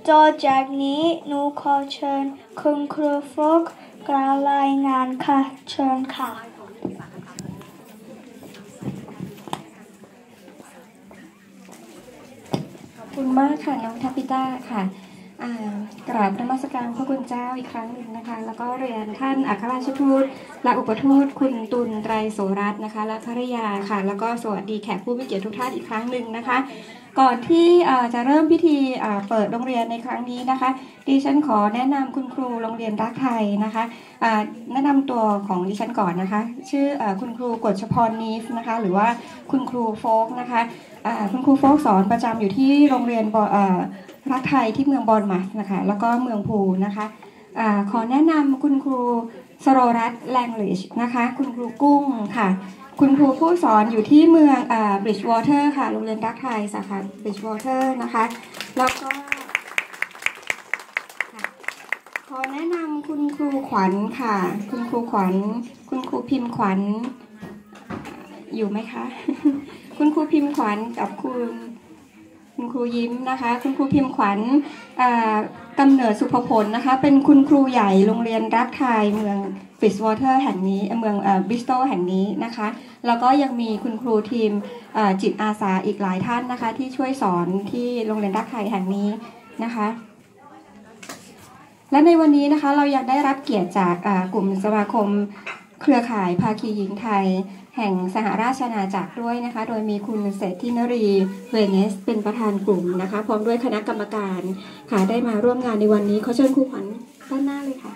ต่อจากนี้หนูขอเชิญคุณครูฟลุ๊กกล่าวรายงานค่ะเชิญค่ะขอบคุณมากค่ะน้องทัพพิต้าค่ะกราบนมัสการพระคุณเจ้าอีกครั้งหนึ่งนะคะแล้วก็เรียนท่านอัครราชทูตและอุปทูตคุณตุลไตรโสรัตน์นะคะและภริยาค่ะแล้วก็สวัสดีแขกผู้มีเกียรติทุกท่านอีกครั้งหนึ่งนะคะก่อนที่จะเริ่มพิธีเปิดโรงเรียนในครั้งนี้นะคะดิฉันขอแนะนำคุณครูโรงเรียนรักไทยนะคะแนะนำตัวของดิฉันก่อนนะคะชื่อคุณครูกฤษพรนีฟนะคะหรือว่าคุณครูโฟกนะคะคุณครูโฟกสอนประจำอยู่ที่โรงเรียนรักไทยที่เมืองบอร์นมัธนะคะแล้วก็เมืองพูนะคะขอแนะนำคุณครูสโรรัตน์แลงลิชนะคะคุณครูกุ้งค่ะคุณครูผู้สอนอยู่ที่เมืองบริดจ์วอเตอร์ค่ะโรงเรียนรักไทยสาขาบริดจ์วอเตอร์นะคะแล้วก็ขอแนะนำคุณครูขวัญค่ะคุณครูขวัญคุณครูพิมพ์ขวัญอยู่ไหมคะคุณครูพิมพ์ขวัญกับคุณครูยิ้มนะคะคุณครูพิมพ์ขวัญกำเนิดสุภพลนะคะเป็นคุณครูใหญ่โรงเรียนรักไทยเมืองบริดจ์วอเตอร์แห่งนี้เมืองบริสตอลแห่งนี้นะคะแล้วก็ยังมีคุณครูทีมจิตอาสาอีกหลายท่านนะคะที่ช่วยสอนที่โรงเรียนรักไทยแห่งนี้นะคะและในวันนี้นะคะเรายังได้รับเกียรติจากกลุ่มสมาคมเครือข่ายภาคีหญิงไทยแห่งสหราชอาณาจักรด้วยนะคะโดยมีคุณเศรษฐินรีเวเนสเป็นประธานกลุ่มนะคะพร้อมด้วยคณะกรรมการค่ะได้มาร่วมงานในวันนี้ขอเชิญครูขวัญด้านหน้าเลยค่ะ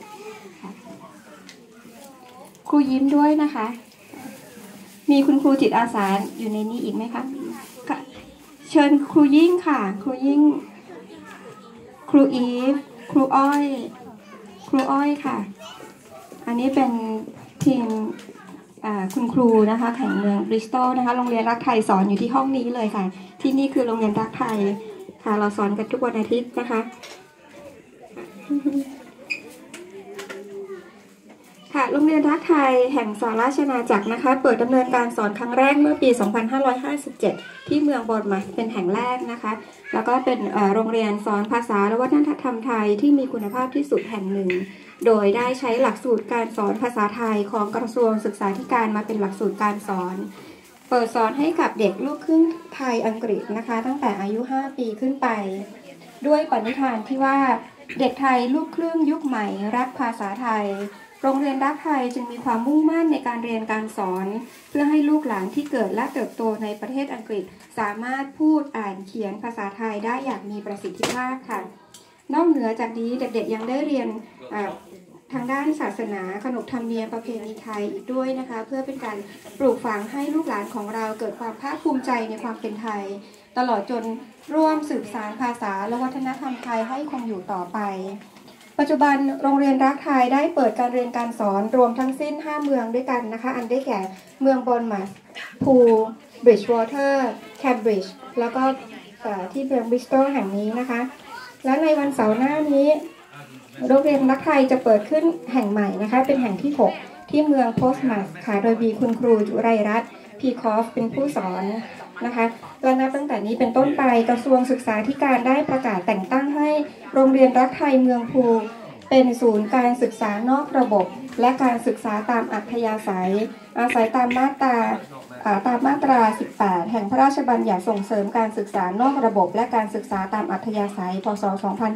ครูยิ้มด้วยนะคะมีคุณครูจิตอาสาอยู่ในนี้อีกไหมคะเชิญครูยิ่งค่ะครูยิ่งครูอีฟครูอ้อยค่ะอันนี้เป็นทีมคุณครูนะคะแห่งเมืองบริสตอลนะคะโรงเรียนรักไทยสอนอยู่ที่ห้องนี้เลยค่ะที่นี่คือโรงเรียนรักไทยค่ะเราสอนกันทุกวันอาทิตย์นะคะค่ะโรงเรียนรักไทยแห่งสหราชอาณาจักรนะคะเปิดดำเนินการสอนครั้งแรกเมื่อปี 2557 ที่เมืองบอร์นมัธเป็นแห่งแรกนะคะแล้วก็เป็นโรงเรียนสอนภาษาและวัฒนธรรมไทยที่มีคุณภาพที่สุดแห่งหนึ่งโดยได้ใช้หลักสูตรการสอนภาษาไทยของกระทรวงศึกษาธิการมาเป็นหลักสูตรการสอนเปิดสอนให้กับเด็กลูกครึ่งไทยอังกฤษนะคะตั้งแต่อายุ 5 ปีขึ้นไปด้วยปณิธานที่ว่าเด็กไทยลูกครึ่งยุคใหม่รักภาษาไทยโรงเรียนรักไทยจึงมีความมุ่งมั่นในการเรียนการสอนเพื่อให้ลูกหลานที่เกิดและเติบโตในประเทศอังกฤษสามารถพูดอ่านเขียนภาษาไทยได้อย่างมีประสิทธิภาพค่ะนอกเหนือจากนี้เด็กๆยังได้เรียนทางด้านศาสนาขนบธรรมเนียมประเพณีไทยอีกด้วยนะคะเพื่อเป็นการปลูกฝังให้ลูกหลานของเราเกิดความภาคภูมิใจในความเป็นไทยตลอดจนร่วมสืบสานภาษาและวัฒนธรรมไทยให้คงอยู่ต่อไปปัจจุบันโรงเรียนรักไทยได้เปิดการเรียนการสอนรวมทั้งสิ้น5เมืองด้วยกันนะคะอันได้แก่เมืองบอร์นมัธพูลบริดจ์วอเตอร์แคมบริดจ์แล้วก็ที่เมืองบริสตอลแห่งนี้นะคะและในวันเสาร์หน้านี้โรงเรียนรักไทยจะเปิดขึ้นแห่งใหม่นะคะเป็นแห่งที่6ที่เมืองโพสมัสค่ะโดยมีคุณครูจุไรรัตน์พีคอฟเป็นผู้สอนนะคะและนับตั้งแต่นี้เป็นต้นไปกระทรวงศึกษาธิการได้ประกาศแต่งตั้งให้โรงเรียนรักไทยเมืองพูลเป็นศูนย์การศึกษานอกระบบและการศึกษาตามอัธยาศัยอาศัยตามมาตรา 18 แห่งพระราชบัญญัติส่งเสริมการศึกษานอกระบบและการศึกษาตามอัธยาศัยพ.ศ.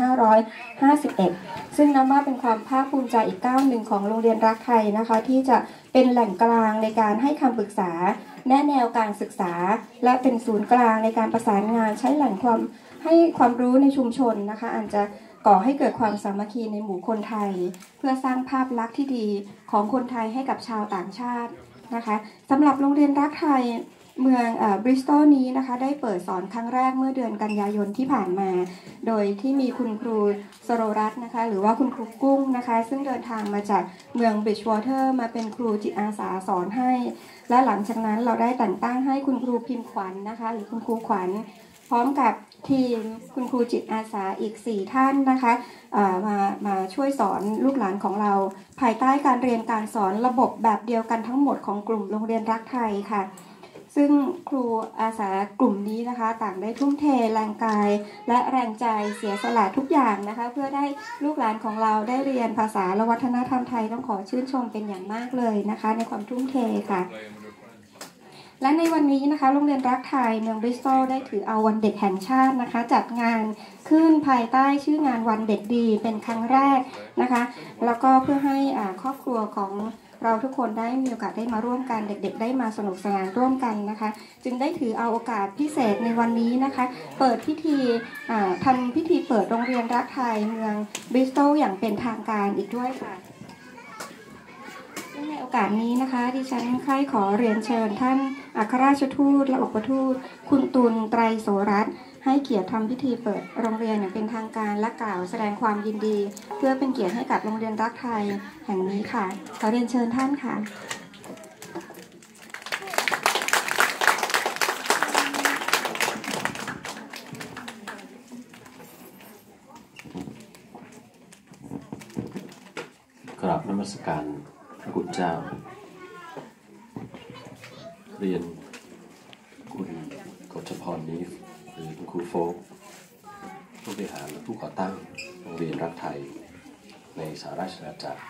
2551ซึ่งนับว่าเป็นความภาคภูมิใจอีกก้าวหนึ่งของโรงเรียนรักไทยนะคะที่จะเป็นแหล่งกลางในการให้คำปรึกษาแนะแนวการศึกษาและเป็นศูนย์กลางในการประสานงานใช้แหล่งให้ความรู้ในชุมชนนะคะอันจะก่อให้เกิดความสามัคคีในหมู่คนไทยเพื่อสร้างภาพลักษณ์ที่ดีของคนไทยให้กับชาวต่างชาตินะคะสำหรับโรงเรียนรักไทยเมืองบริสตอลนี้นะคะได้เปิดสอนครั้งแรกเมื่อเดือนกันยายนที่ผ่านมาโดยที่มีคุณครูสโรรัตน์นะคะหรือว่าคุณครูกุ้งนะคะซึ่งเดินทางมาจากเมืองบริดจ์วอเตอร์มาเป็นครูจิตอาสาสอนให้และหลังจากนั้นเราได้แต่งตั้งให้คุณครูพิมพ์ขวัญ นะคะหรือคุณครูขวัญพร้อมกับทีมคุณครูจิตอาสาอีก4ท่านนะคะมาช่วยสอนลูกหลานของเราภายใต้การเรียนการสอนระบบแบบเดียวกันทั้งหมดของกลุ่มโรงเรียนรักไทยค่ะซึ่งครูอาสากลุ่มนี้นะคะต่างได้ทุ่มเทแรงกายและแรงใจเสียสละทุกอย่างนะคะเพื่อได้ลูกหลานของเราได้เรียนภาษาและวัฒนธรรมไทยต้องขอชื่นชมเป็นอย่างมากเลยนะคะในความทุ่มเทค่ะและในวันนี้นะคะโรงเรียนรักไทยเมืองบริสตอลได้ถือเอาวันเด็กแห่งชาตินะคะจัดงานขึ้นภายใต้ชื่องานวันเด็กดีเป็นครั้งแรกนะคะแล้วก็เพื่อให้ครอบครัวของเราทุกคนได้มีโอกาสได้มาร่วมกันเด็กๆได้มาสนุกสนานร่วมกันนะคะจึงได้ถือเอาโอกาสพิเศษในวันนี้นะคะเปิดพิธีทำพิธีเปิดโรงเรียนรักไทยเมืองบริสตอลอย่างเป็นทางการอีกด้วยค่ะในโอกาสนี้นะคะดิฉันใคร่ขอเรียนเชิญท่านอัครราชทูตและอุปทูตคุณตุลไตรโสรัตน์ให้เกียรติทำพิธีเปิดโรงเรียนอย่างเป็นทางการและกล่าวแสดงความยินดีเพื่อเป็นเกียรติให้กับโรงเรียนรักไทยแห่งนี้ค่ะขอเรียนเชิญท่านค่ะกราบนมัสการพระคุณเจ้าเรียนคุณกฤษพรนีฟหรือคุณครูโฟกผู้บริหารและผู้ก่อตั้งโรงเรียนรักไทยในสหราชอาณาจักร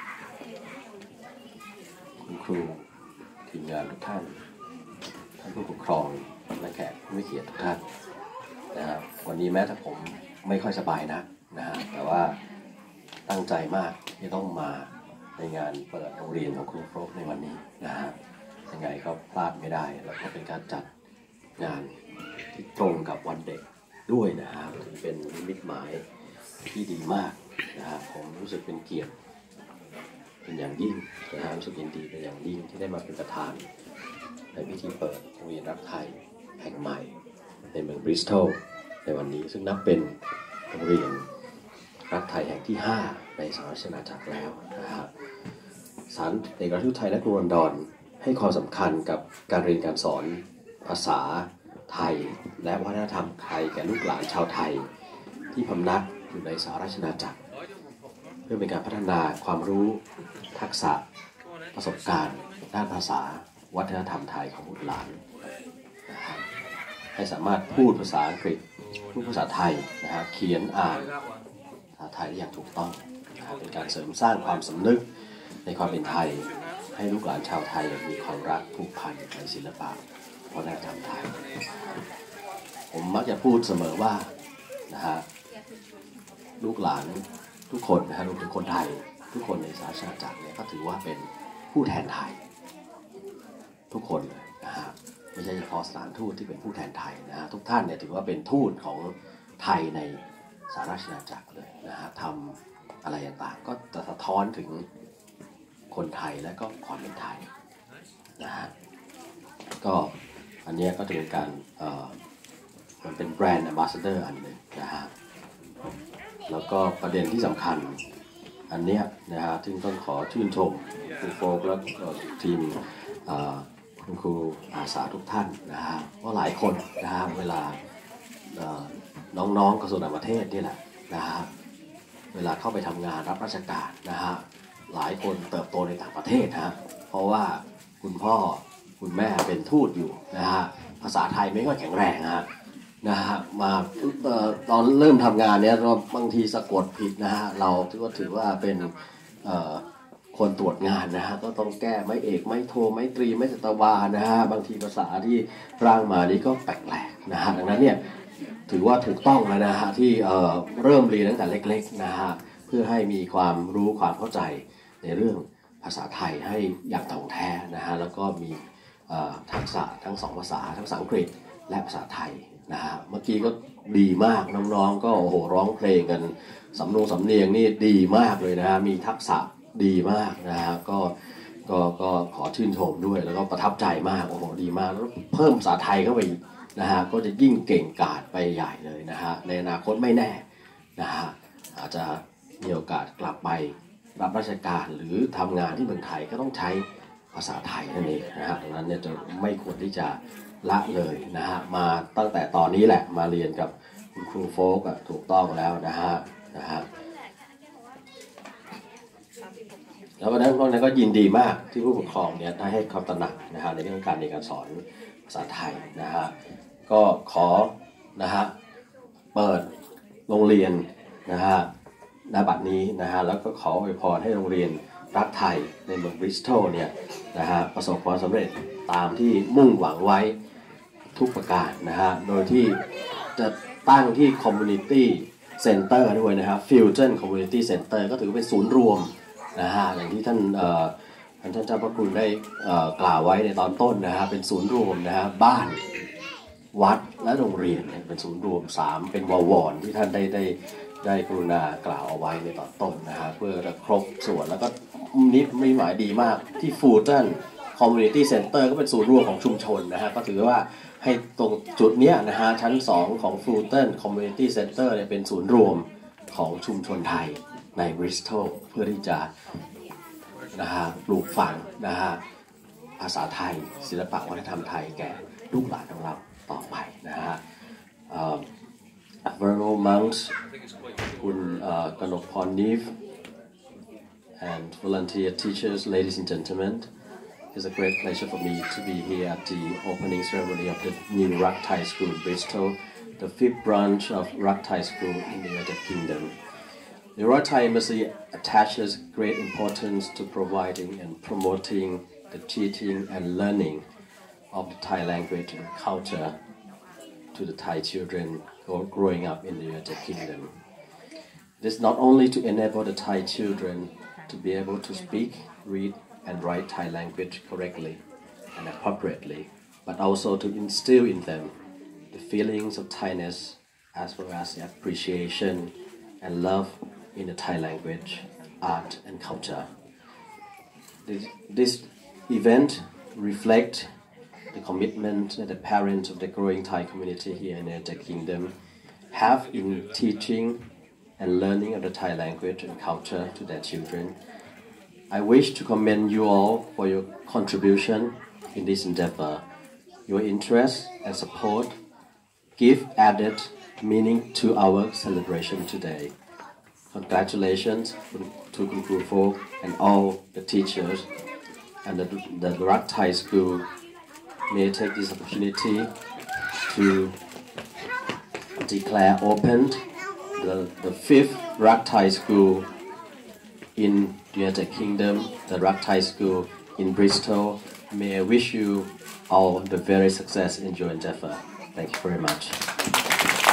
คุณครูทีมงานทุกท่านท่านผู้ปกครองและแขกผู้มีเกียรติทุกท่านนะครับวันนี้แม้แต่ผมไม่ค่อยสบายนะฮะแต่ว่าตั้งใจมากที่ต้องมาในงานเปิดโรงเรียนของครูโฟกในวันนี้นะฮะยังไงก็พลาดไม่ได้แล้วก็เป็นการจัดงานที่ตรงกับวันเด็กด้วยนะฮะถือเป็นนิมิตหมายที่ดีมากนะฮะผมรู้สึกเป็นเกียรติเป็นอย่างยิ่งนะฮะรู้สึกยินดีเป็นอย่างยิ่งที่ได้มาเป็นประธานในพิธีเปิดโรงเรียนรักไทยแห่งใหม่ในเมืองบริสตอลในวันนี้ซึ่งนับเป็นโรงเรียนรักไทยแห่งที่ 5 ในสหราชอาณาจักรแล้วนะฮะศาลเอกอัครราชทูตไทยและกรุงลอนดอนให้ความสำคัญกับการเรียนการสอนภาษาไทยและวัฒนธรรมไทยแก่ลูกหลานชาวไทยที่พำนักอยู่ในสหราชอาณาจักรเพื่อเป็นการพัฒนาความรู้ทักษะประสบการณ์ด้านภาษาวัฒนธรรมไทยของบุตรหลานนะครับให้สามารถพูดภาษาอังกฤษพูดภาษาไทยนะฮะเขียนอ่านภาษาไทยได้อย่างถูกต้องนะเป็นการเสริมสร้างความสำนึกในความเป็นไทยให้ลูกหลานชาวไทยมีความรักผูกพันในศิลปะวัฒนธรรมไทยผมมักจะพูดเสมอว่านะฮะลูกหลานทุกคนนะฮะรวมถึงคนไทยทุกคนในสหราชอาณาจักรเนี่ยก็ถือว่าเป็นผู้แทนไทยทุกคนเลยนะฮะไม่ใช่เฉพาะสถานทูตที่เป็นผู้แทนไทยนะฮะทุกท่านเนี่ยถือว่าเป็นทูตของไทยในสหราชอาณาจักรเลยนะฮะทำอะไรต่างๆก็จะสะท้อนถึงคนไทยและก็ความเป็นไทยนะฮะก็อันนี้ก็จะเป็นการมันเป็นแบรนด์ Ambassador อันหนึ่งนะฮะแล้วก็ประเด็นที่สำคัญอันนี้นะฮะที่ต้องขอชื่นชมครูโฟกและทีมคุณครูอาสาทุกท่านนะฮะว่าหลายคนนะฮะเวลาน้องๆกระทรวงต่างประเทศนี่แหละนะฮะเวลาเข้าไปทำงานรับราชการนะฮะหลายคนเติบโตในต่างประเทศฮะเพราะว่าคุณพ่อคุณแม่เป็นทูตอยู่นะฮะภาษาไทยไม่ค่อยแข็งแรงฮะนะฮะมาตอนเริ่มทำงานเนี้ยเราบางทีสะกดผิดนะฮะเราถือว่าเป็นคนตรวจงานนะฮะก็ต้องแก้ไม่เอกไม่โทไม่ตรีไม่สัตวานะฮะบางทีภาษาที่ร่างมานี่ก็แปลกๆนะฮะดังนั้นเนี่ยถือว่าถูกต้องแล้วนะฮะที่เริ่มเรียนตั้งแต่เล็กๆนะฮะเพื่อให้มีความรู้ความเข้าใจในเรื่องภาษาไทยให้อย่างถ่องแท้นะฮะแล้วก็มีทักษะทั้ง2ภาษาทั้งภาษาอังกฤษและภาษาไทยนะฮะเมื่อกี้ก็ดีมากน้องๆก็โอ้โหร้องเพลงกันสำเนียงนี่ดีมากเลยนะฮะมีทักษะดีมากนะฮะก็ขอชื่นชมด้วยแล้วก็ประทับใจมากโอ้โหดีมากแล้วเพิ่มภาษาไทยเข้าไปนะฮะก็จะยิ่งเก่งกาจไปใหญ่เลยนะฮะในอนาคตไม่แน่นะฮะอาจจะมีโอกาสกลับไปรับราชการหรือทำงานที่เมืองไทยก็ต้องใช้ภาษาไทยนั่นเองนะฮะดังนั้นเนี่ยจะไม่ควรที่จะละเลยนะฮะมาตั้งแต่ตอนนี้แหละมาเรียนกับคุณครูโฟกถูกต้องแล้วนะฮะแล้ววันนั้นก็ยินดีมากที่ผู้ปกครองเนี่ยได้ให้ความตระหนักนะฮะในเรื่องการเรียนการสอนภภาษาไทยนะฮะก็ขอนะฮะเปิดโรงเรียนนะฮะณ บัดนี้นะฮะแล้วก็ขออวยพรให้โรงเรียนรักไทยในเมืองบริสตอลเนี่ยนะฮะประสบความสำเร็จตามที่มุ่งหวังไว้ทุกประการนะฮะโดยที่จะตั้งที่ Community Center ด้วยนะฮะ Fusion Community Center ก็ถือเป็นศูนย์รวมนะฮะอย่างที่ท่านเจ้าพระคุณได้กล่าวไว้ในตอนต้นนะฮะเป็นศูนย์รวมนะฮะบ้านวัดและโรงเรียนเป็นศูนย์รวม3เป็นวอลที่ท่านได้กรุณากล่าวเอาไว้ในตอนต้นนะฮะเพื่อจะครบส่วนแล้วก็นิดมีหมายดีมากที่ Fusion Community Center ก็เป็นศูนย์รวมของชุมชนนะฮะก็ถือว่าให้ตรงจุดเนี้ยนะฮะชั้น2ของ Fulton Community Center เนี่ยเป็นศูนย์รวมของชุมชนไทยในบริสตอลเพื่อที่จะนะฮะปลูกฝังนะฮะภาษาไทยศิลปะวัฒนธรรมไทยแก่ลูกหลานของเราต่อไปนะฮะVenerable monks คุณกนกพรนิฟ and volunteer teachers, ladies and gentlemen, it's a great pleasure for me to be here at the opening ceremony of the new Rak Thai School in Bristol, the fifth branch of Rak Thai School in the United Kingdom. The Rak Thai Embassy attaches great importance to providing and promoting the teaching and learning of the Thai language and culture to the Thai children growing up in the United Kingdom. It is not only to enable the Thai children to be able to speak, read, and write Thai language correctly and appropriately, but also to instill in them the feelings of Thainess as well as the appreciation and love in the Thai language, art, and culture. This event reflects the commitment that the parents of the growing Thai community here in the United Kingdom have in teaching and learning of the Thai language and culture to their children. I wish to commend you all for your contribution in this endeavor. Your interest and support give added meaning to our celebration today. Congratulations to Kun Kru Folk and all the teachers and the Rak Thai School. May I take this opportunity to declare opened the fifth Rak Thai School in the United Kingdom, the Rak Thai School in Bristol. May I wish you all the very success in your endeavor. Thank you very much.